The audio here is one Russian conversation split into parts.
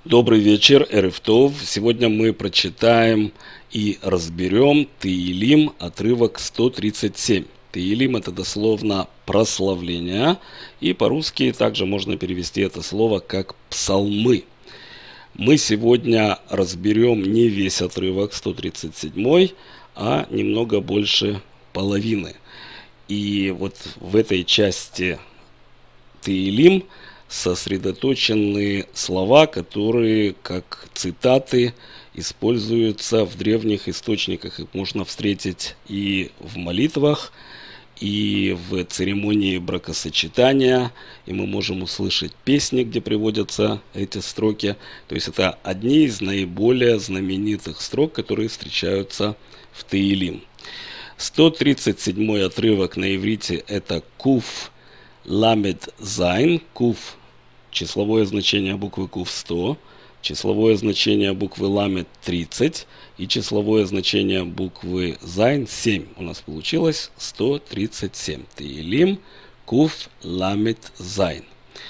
Добрый вечер, Эрев Тов. Сегодня мы прочитаем и разберем Теилим, отрывок 137. Теилим – это дословно прославление, и по-русски также можно перевести это слово как псалмы. Мы сегодня разберем не весь отрывок 137, а немного больше половины. И вот в этой части Теилим сосредоточены слова, которые как цитаты используются в древних источниках. Их можно встретить и в молитвах, и в церемонии бракосочетания, и мы можем услышать песни, где приводятся эти строки. То есть это одни из наиболее знаменитых строк, которые встречаются в Теилим. 137 отрывок на иврите это Куф Ламед Зайн. Куф – числовое значение буквы Куф 100, числовое значение буквы Ламед 30 и числовое значение буквы Зайн 7. У нас получилось 137. Теилим Куф Ламед Зайн.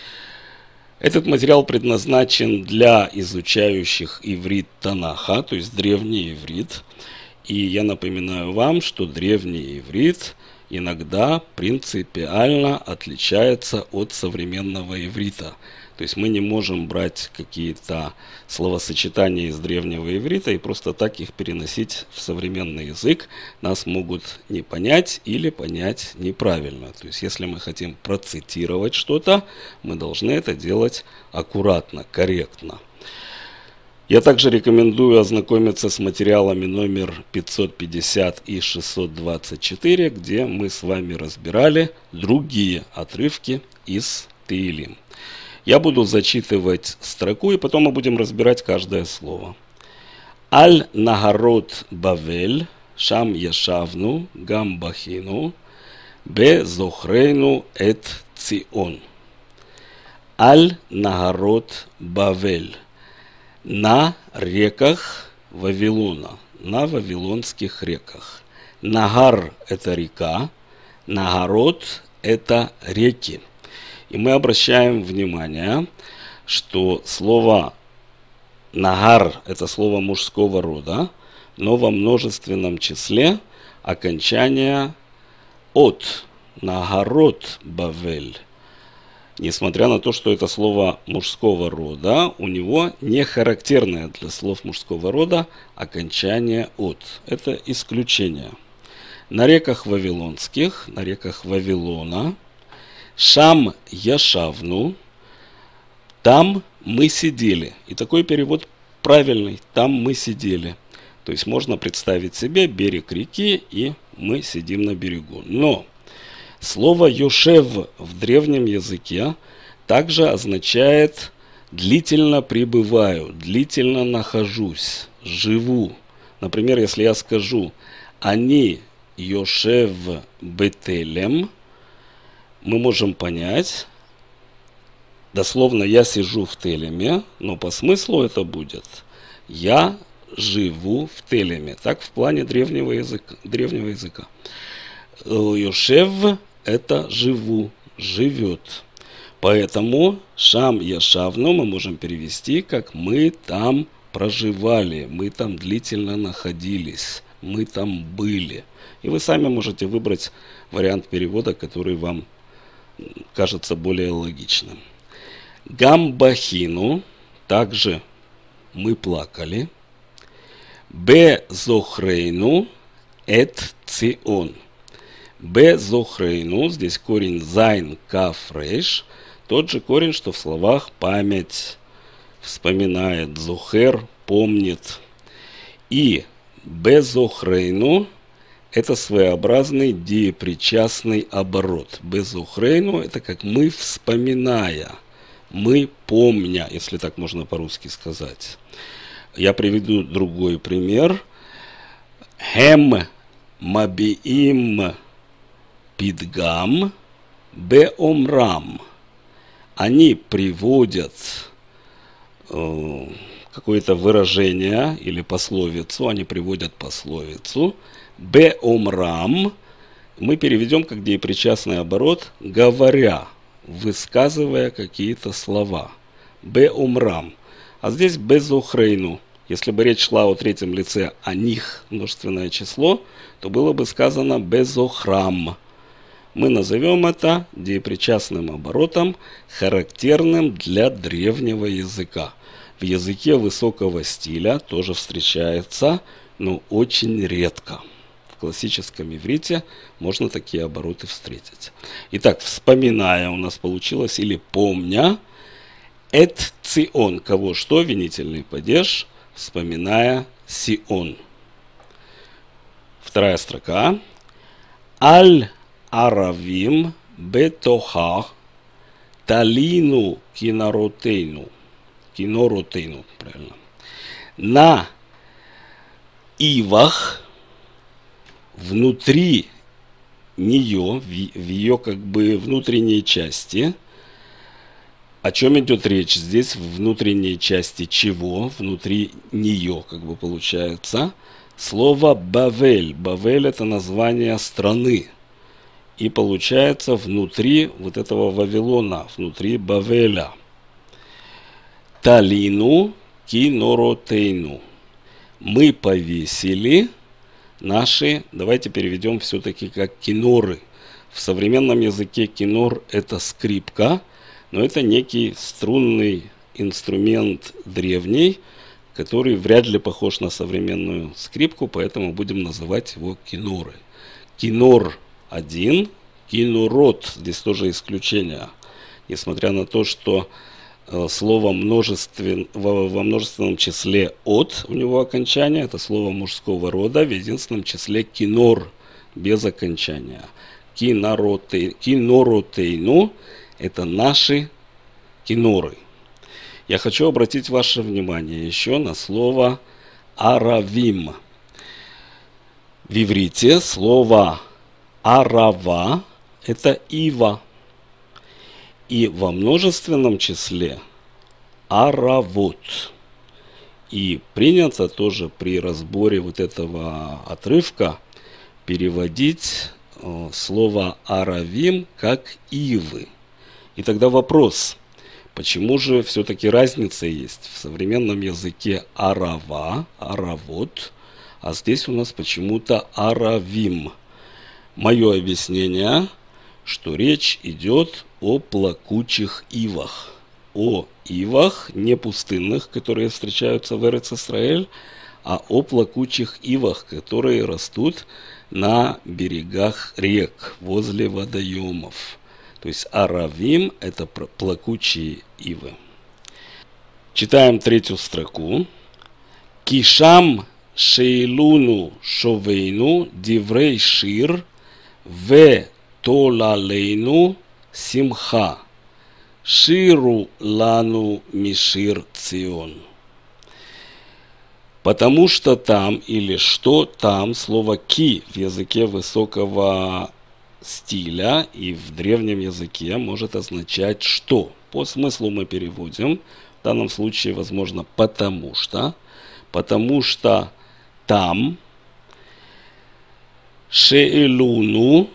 Этот материал предназначен для изучающих иврит Танаха, то есть древний иврит. И я напоминаю вам, что древний иврит иногда принципиально отличается от современного иврита. То есть мы не можем брать какие-то словосочетания из древнего иврита и просто так их переносить в современный язык. Нас могут не понять или понять неправильно. То есть если мы хотим процитировать что-то, мы должны это делать аккуратно, корректно. Я также рекомендую ознакомиться с материалами номер 550 и 624, где мы с вами разбирали другие отрывки из Теилим. Я буду зачитывать строку, и потом мы будем разбирать каждое слово. Аль-Нагарот Бавель, Шам Яшавну, Гам Бахину, Бе Зохрейну Эт Цион. Аль-Нагарот Бавель. На реках Вавилона, на вавилонских реках. Нагар – это река, Нагарот – это реки. И мы обращаем внимание, что слово Нагар – это слово мужского рода, но во множественном числе окончание от, Нагарот Бавель. Несмотря на то, что это слово мужского рода, у него не характерное для слов мужского рода окончание от. Это исключение. На реках вавилонских, на реках Вавилона, Шам Яшавну, там мы сидели. И такой перевод правильный, там мы сидели. То есть можно представить себе берег реки, и мы сидим на берегу. Но слово «йошев» в древнем языке также означает «длительно пребываю», «длительно нахожусь», «живу». Например, если я скажу «они йошев бетелем», мы можем понять, дословно «я сижу в Телеме», но по смыслу это будет «я живу в Телеме». Так в плане древнего языка. Йошев – это живу, живет. Поэтому Шам Яшавну мы можем перевести как мы там проживали, мы там длительно находились, мы там были. И вы сами можете выбрать вариант перевода, который вам кажется более логичным. Гамбахину, также мы плакали. Бе зохрейну эт цион. Бе зохрейну, здесь корень зайн каф рейш, тот же корень, что в словах память, вспоминает, зохер, помнит. И бе зохрейну это своеобразный деепричастный оборот. Бе зохрейну это как мы вспоминая, мы помня, если так можно по-русски сказать. Я приведу другой пример. Хем мабиим Пидгам беомрам. Они приводят какое-то выражение или пословицу. Они приводят пословицу. Беомрам мы переведем как деепричастный оборот, говоря, высказывая какие-то слова. Беомрам. А здесь безохрейну. Если бы речь шла о третьем лице, о них множественное число, то было бы сказано безохрам. Мы назовем это деепричастным оборотом, характерным для древнего языка. В языке высокого стиля тоже встречается, но очень редко. В классическом иврите можно такие обороты встретить. Итак, вспоминая у нас получилось, или помня, эт цион, кого что, винительный падеж, вспоминая сион. Вторая строка. Аль аравим бетохах талину киноротейну. Киноротейну, правильно. На ивах, внутри нее, в ее как бы внутренней части. О чем идет речь? Здесь в внутренней части чего? Внутри нее, как бы получается. Слово Бавель. Бавель это название страны. И получается внутри вот этого Вавилона, внутри Бавеля. Талину киноротейну. Мы повесили наши, давайте переведем все-таки как киноры. В современном языке кинор это скрипка, но это некий струнный инструмент древний, который вряд ли похож на современную скрипку, поэтому будем называть его киноры. Кинор один, кинорот, здесь тоже исключение. Несмотря на то, что слово во множественном числе от, у него окончание, это слово мужского рода, в единственном числе кинор, без окончания. Киноротейну – это наши киноры. Я хочу обратить ваше внимание еще на слово аравим. В иврите слово арава – это ива. И во множественном числе аравот. И принято тоже при разборе вот этого отрывка переводить слово аравим как ивы. И тогда вопрос, почему же все-таки разница есть? В современном языке арава, аравот, а здесь у нас почему-то аравим. Мое объяснение, что речь идет о плакучих ивах. О ивах, не пустынных, которые встречаются в Эрец-Исраэль, а о плакучих ивах, которые растут на берегах рек, возле водоемов. То есть аравим – это плакучие ивы. Читаем третью строку. Кишам шейлуну шовейну диврей шир ве толалейну симха. Ширу лану мишир цион. Потому что там или что там, слово ки в языке высокого стиля и в древнем языке может означать что. По смыслу мы переводим, в данном случае возможно потому что там шеэлуну,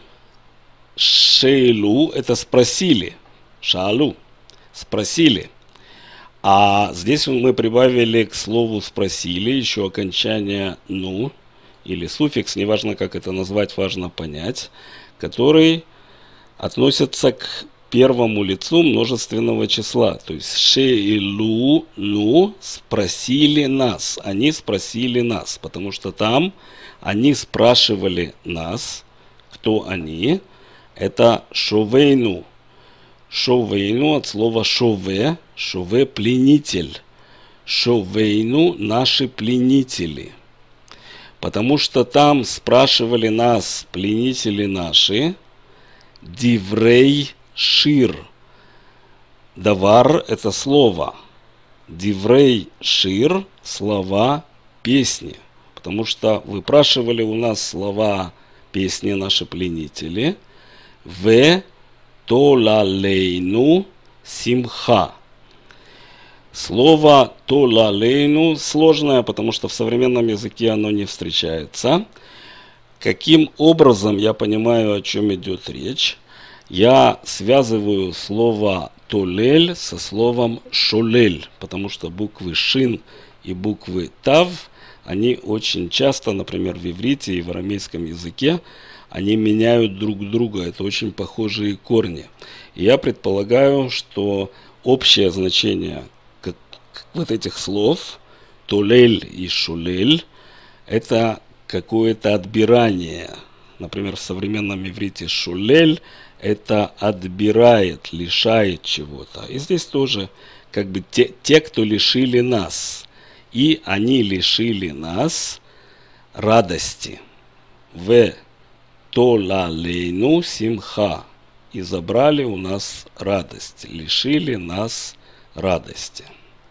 шеэлу это спросили, шаалу, спросили. А здесь мы прибавили к слову спросили еще окончание ну или суффикс, неважно как это назвать, важно понять, который относится к первому лицу множественного числа. То есть шейлу, ну, спросили нас. Они спросили нас, потому что там они спрашивали нас, кто они. Это шовейну. Шовейну от слова шове. Шове пленитель. Шовейну наши пленители. Потому что там спрашивали нас пленители наши. Диврей шир. Давар это слово. Диврей шир слова песни. Потому что выпрашивали у нас слова песни наши пленители. В толалейну симха. Слово толалейну сложное, потому что в современном языке оно не встречается. Каким образом я понимаю, о чем идет речь? я связываю слово толель со словом шолель, потому что буквы шин и буквы тав, они очень часто, например, в иврите и в арамейском языке, они меняют друг друга, это очень похожие корни. И я предполагаю, что общее значение вот этих слов, толель и шулель, это какое-то отбирание. Например, в современном иврите шулель это отбирает, лишает чего-то. И здесь тоже как бы те, кто лишили нас. И они лишили нас радости. В толалейну симха. И забрали у нас радость. Лишили нас радости.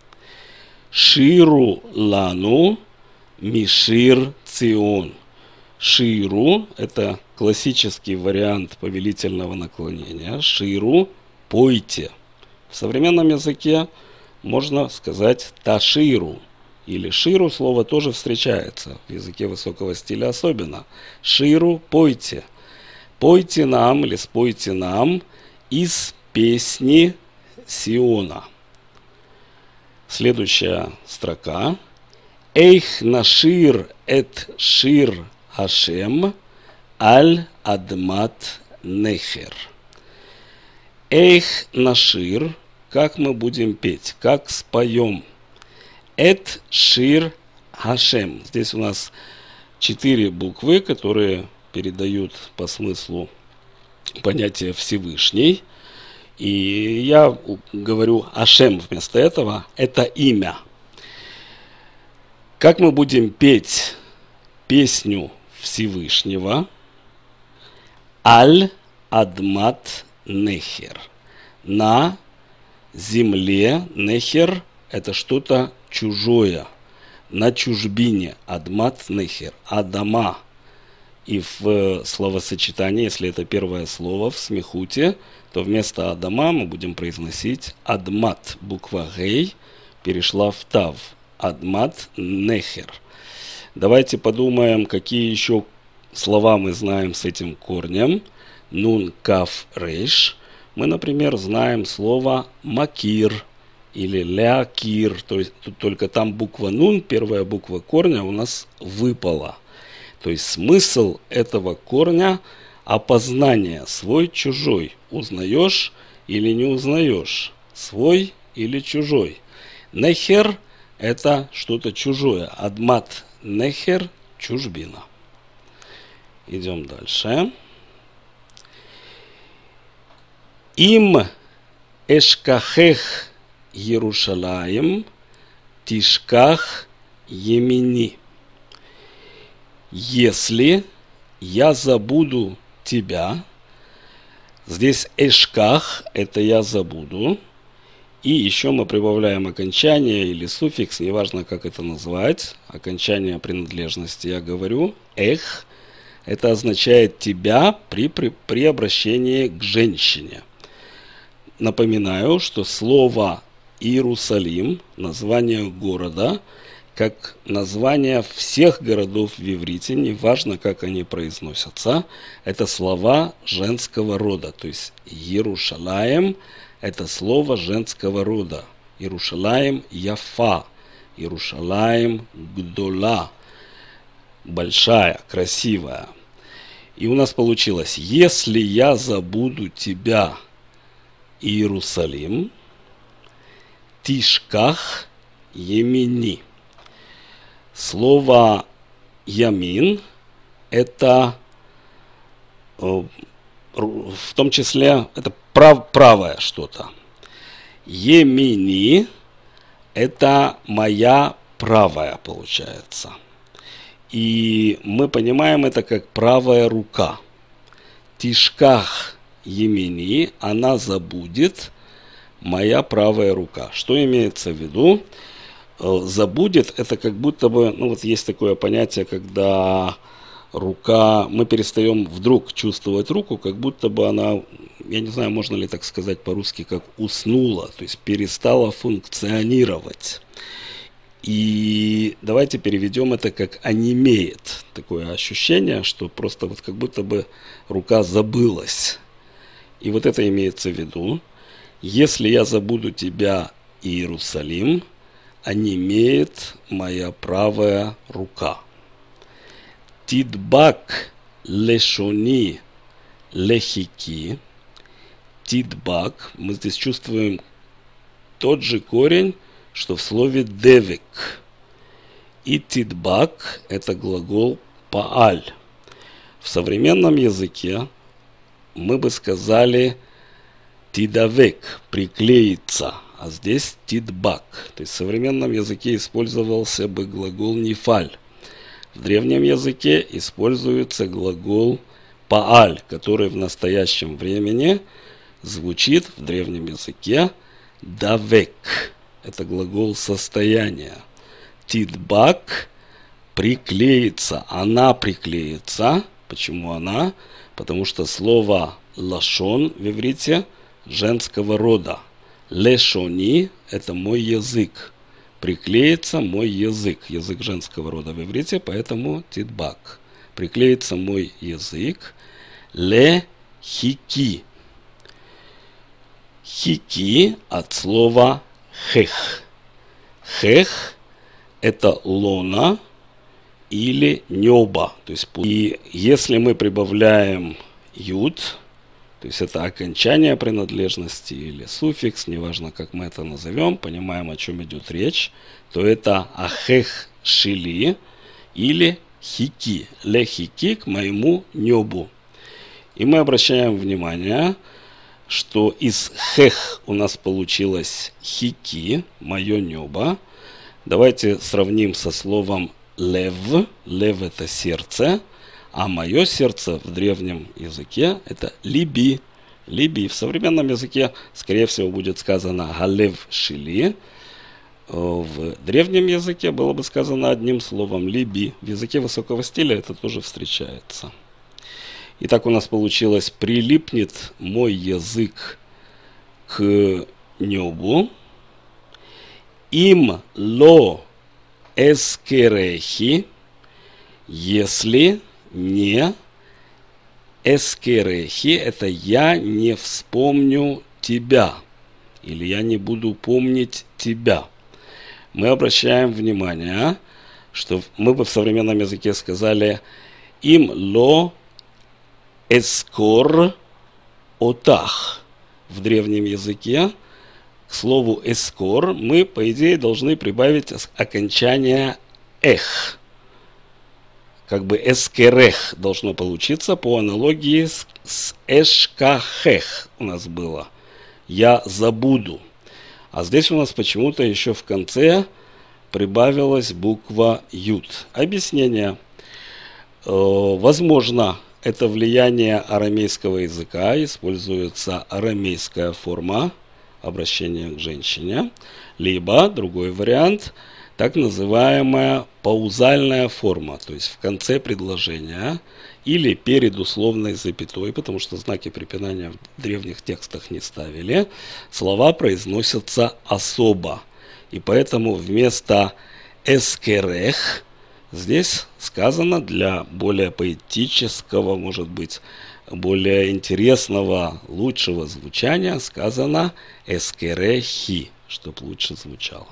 Ширу лану мишир цион. Ширу – это классический вариант повелительного наклонения. Ширу – пойте. В современном языке можно сказать таширу. Или ширу слово тоже встречается. В языке высокого стиля особенно. Ширу – пойте. Пойте нам или спойте нам из песни Сиона. Следующая строка. Эйх нашир эт шир Хашем аль адмат нехер. Эйх нашир, как мы будем петь, как споем. Эт шир Хашем. Здесь у нас 4 буквы, которые передают по смыслу понятие Всевышний. И я говорю Ашем вместо этого. Это имя. Как мы будем петь песню Всевышнего? Аль адмат нехер. На земле. Нехер это что-то чужое. На чужбине. Адмат нехер. Адама. И в словосочетании, если это первое слово в смехуте, то вместо Адама мы будем произносить Адмат. Буква Гей перешла в Тав. Адмат нехер. Давайте подумаем, какие еще слова мы знаем с этим корнем. Нун, каф, рейш. Мы, например, знаем слово макир или лякир. То есть только там буква нун, первая буква корня у нас выпала. То есть смысл этого корня – опознание свой-чужой. Узнаешь или не узнаешь? Свой или чужой? Нехер – это что-то чужое. Адмат нехер – чужбина. Идем дальше. Им эшкахех Иерушалаим тишках емини. Если я забуду тебя, здесь эшках – это я забуду, и еще мы прибавляем окончание или суффикс, неважно как это назвать, окончание принадлежности я говорю, эх, это означает тебя при обращении к женщине. Напоминаю, что слово Иерусалим, название города, как название всех городов в иврите, неважно, как они произносятся, это слова женского рода. То есть Иерушалаем – это слово женского рода. Иерушалаем – Яфа. Иерушалаем – Гдола. Большая, красивая. И у нас получилось, если я забуду тебя, Иерусалим, тишках емини. Слово ямин – это в том числе это правое что-то. Емини – это моя правая, получается. И мы понимаем это как правая рука. Тишках емини – она забудет моя правая рука. Что имеется в виду? Забудет, это как будто бы, ну вот есть такое понятие, когда рука, мы перестаем вдруг чувствовать руку, как будто бы она, я не знаю, можно ли так сказать по-русски, как уснула, то есть перестала функционировать. И давайте переведем это как онемеет. Такое ощущение, что просто вот как будто бы рука забылась. И вот это имеется в виду. Если я забуду тебя, Иерусалим, онемеет моя правая рука. Тидбак лешони лехики. Тидбак. Мы здесь чувствуем тот же корень, что в слове девик. И тидбак – это глагол пааль. В современном языке мы бы сказали тидавек, приклеиться, а здесь тидбак. То есть в современном языке использовался бы глагол нифаль. В древнем языке используется глагол пааль, который в настоящем времени звучит в древнем языке давек. Это глагол состояния. Тидбак – приклеится, она приклеится. Почему она? Потому что слово лашон в иврите женского рода. Лешони – это мой язык. Приклеится мой язык. Язык женского рода в иврите, поэтому тидбак. Приклеится мой язык. Ле-хики. Хики от слова хех. Хех – это лона или небо. То есть, и если мы прибавляем юд, то есть это окончание принадлежности или суффикс, неважно, как мы это назовем, понимаем, о чем идет речь, то это ахех шили или хики, лехики к моему небу. И мы обращаем внимание, что из хех у нас получилось хики, мое небо. Давайте сравним со словом лев. Лев – это сердце. А мое сердце в древнем языке – это либи. Либи. В современном языке, скорее всего, будет сказано галев шили. В древнем языке было бы сказано одним словом либи. В языке высокого стиля это тоже встречается. Итак, у нас получилось: прилипнет мой язык к небу. Им ло эскерехи, если не эскерехи, это я не вспомню тебя, или я не буду помнить тебя. Мы обращаем внимание, что мы бы в современном языке сказали им ло эскор отах. В древнем языке к слову эскор мы, по идее, должны прибавить окончание эх. Как бы эскерех должно получиться по аналогии с эшкахех у нас было. Я забуду. А здесь у нас почему-то еще в конце прибавилась буква ют. Объяснение. Возможно, это влияние арамейского языка, используется арамейская форма обращения к женщине, либо другой вариант – так называемая паузальная форма, то есть в конце предложения или перед условной запятой, потому что знаки препинания в древних текстах не ставили, слова произносятся особо. И поэтому вместо эскерех здесь сказано для более поэтического, может быть, более интересного, лучшего звучания сказано эскерехи, чтобы лучше звучало.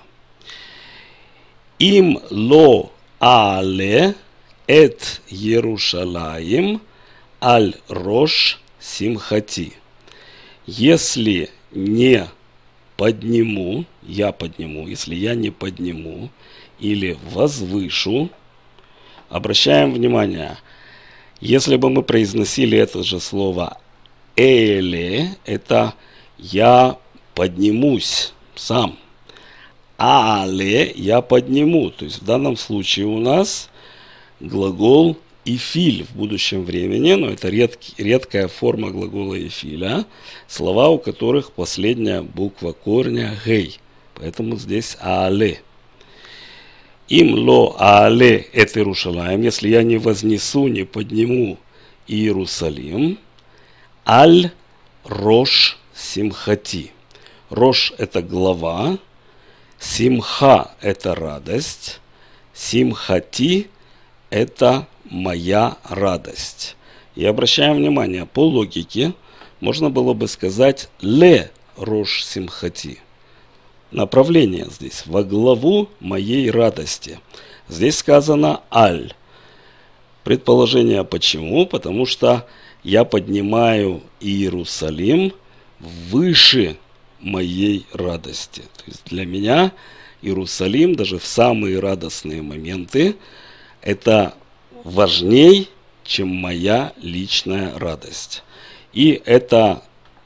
Им ло але эт Ерушалаим аль рош симхати. Если не подниму, если я не подниму или возвышу, обращаем внимание, если бы мы произносили это же слово эле, это я поднимусь сам. Але я подниму. То есть в данном случае у нас глагол ифиль в будущем времени, но это редкая форма глагола ифиля, слова у которых последняя буква корня гей. Поэтому здесь але. Им ло але эт Иерушалаим, если я не вознесу, не подниму Иерусалим, аль рош симхати. Рош – это глава. Симха – это радость, симхати – это моя радость. И обращаем внимание, по логике можно было бы сказать ле рош симхати. Направление здесь во главу моей радости. Здесь сказано аль. Предположение почему? Потому что я поднимаю Иерусалим выше моей радости. То есть для меня Иерусалим даже в самые радостные моменты это важней, чем моя личная радость. И это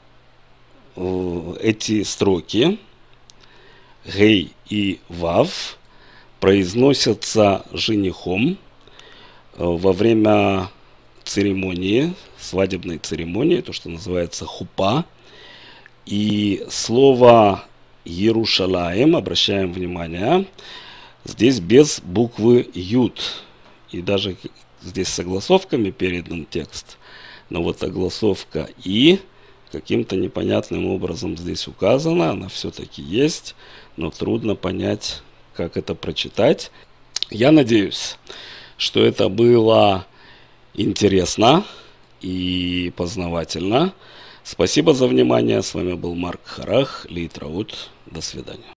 эти строки гей и вав произносятся женихом во время церемонии, свадебной церемонии, то, что называется хупа. И слово Иерушалаим, обращаем внимание, здесь без буквы Юд. И даже здесь с огласовками передан текст. Но вот огласовка И каким-то непонятным образом здесь указана. Она все-таки есть, но трудно понять, как это прочитать. Я надеюсь, что это было интересно и познавательно. Спасибо за внимание. С вами был Марк Харах. Лейтраут. До свидания.